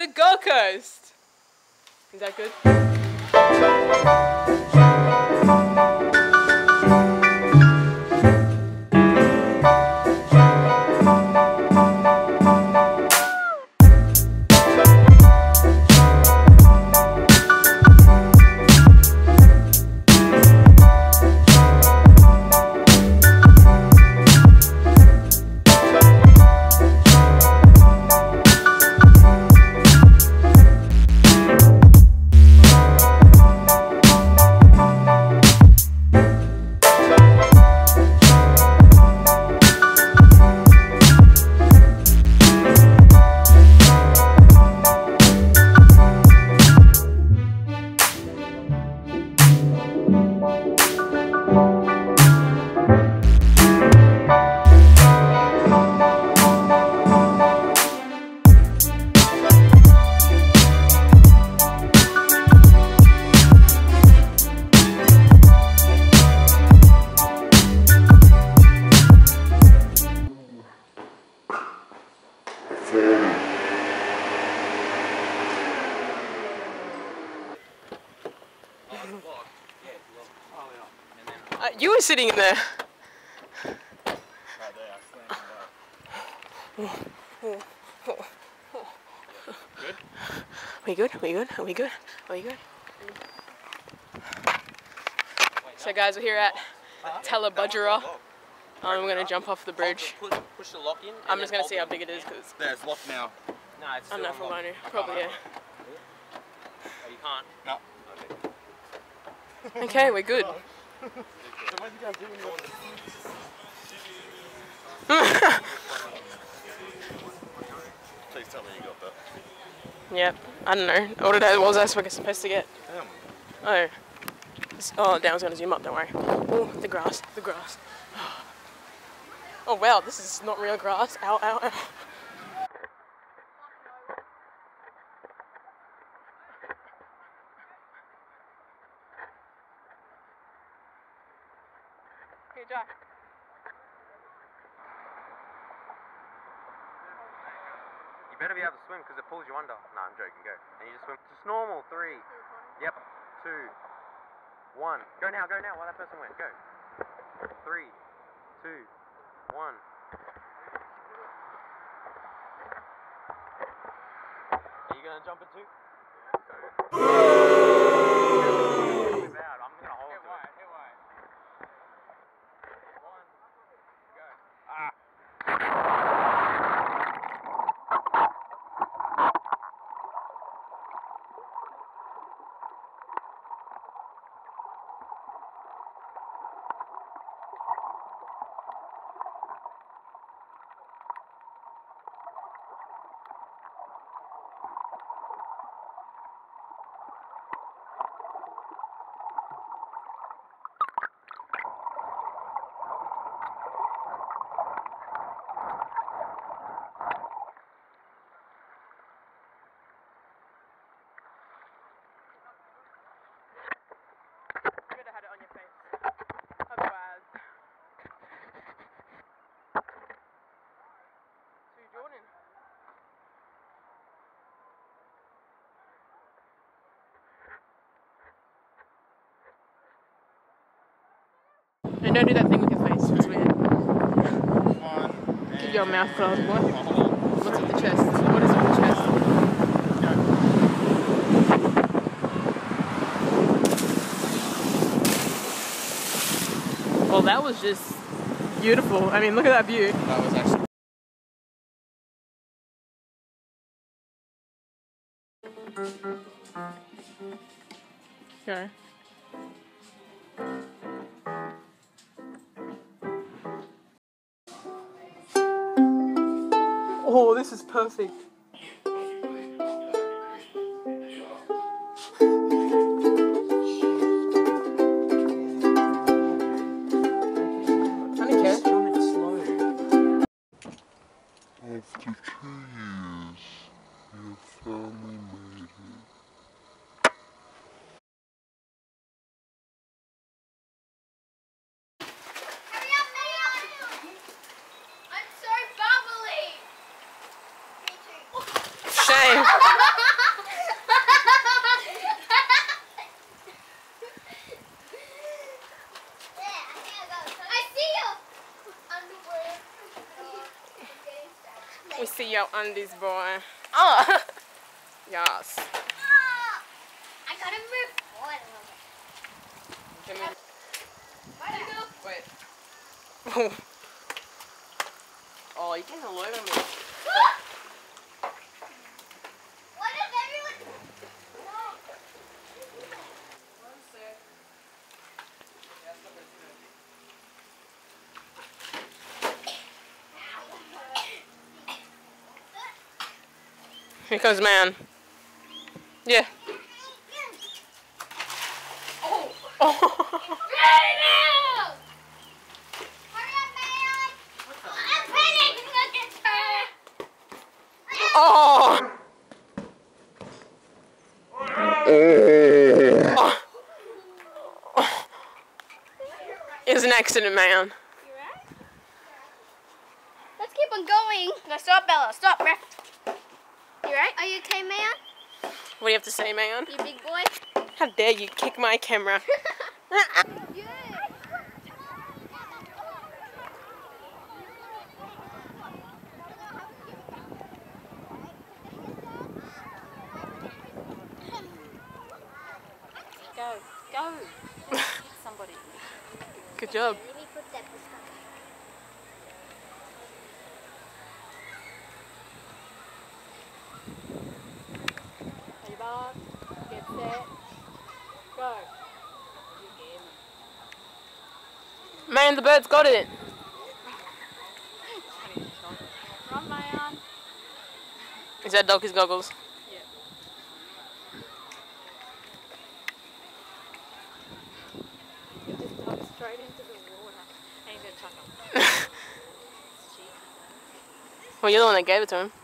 The Gold Coast. Is that good? You were sitting in there. Good? Are we good? Are we good? Are we good? Are we good? So guys, we're here at Telebudgera. I'm gonna jump off the bridge. Push the lock in. I'm just gonna see how big it is because it's locked now. No, it's I'm not from Liner. Probably yeah. Oh, you can't? No. Okay, we're good. Please tell me you got that. Yep, I don't know. What was I supposed to get? Oh. Oh, Dan's gonna zoom up, don't worry. Oh, the grass, the grass. Oh wow, this is not real grass. Ow, ow, ow. Here, Jack. You better be able to swim because it pulls you under. No, I'm joking, go. And you just swim. Just normal, 3. Yep, 2, 1. Go now, while that person went. Go. 3, 2, 1. Are you gonna jump it too? Go. I'm gonna hold it. Hit wide. 1, go. Ah. And don't do that thing with your face, it's weird. Keep your mouth closed. What? What's with the chest? What is with the chest? Well, that was just beautiful. I mean, look at that view. That was actually... Okay. Oh, this is perfect. After 2 years, your family made it. Hurry up! I'm so bubbly! Me too. Shame. We see your undies, boy. Oh! Yes. I gotta move forward a little bit. Where'd it go? Wait. Oh, you can't look at me. What is everyone? No. Here comes man. Yeah. Oh. Hurry now! Hurry up, man! I'm pinning! Look at her! Oh. It was an accident, man. You right? Let's keep on going. No, stop, Bella. Stop, ref. You right? Are you okay, man? What do you have to say, man? You big boy? How dare you kick my camera? Yeah. Go, go. Hit somebody. Good job. Let me put that this time. Hey, Bob. Get set. Go. Man, the bird's got it. Run, man. Is that Donkey's goggles? Yeah. You just dug straight into the water. And you're going to chuck him. It's cheeky. Well, you're the one that gave it to him.